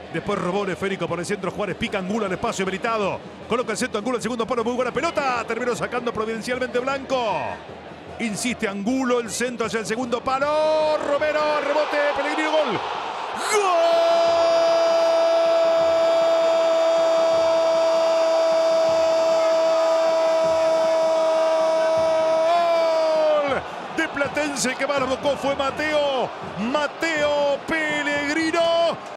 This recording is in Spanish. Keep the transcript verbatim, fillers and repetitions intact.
Después robó el esférico por el centro. Juárez pica Angulo al espacio habilitado. Coloca el centro Angulo al segundo palo. Muy buena pelota. Terminó sacando providencialmente Blanco. Insiste Angulo. El centro hacia el segundo palo. Romero. Rebote. Pellegrino. Gol. ¡Gol! De Platense que más lo buscó fue Mateo. Mateo Pellegrini.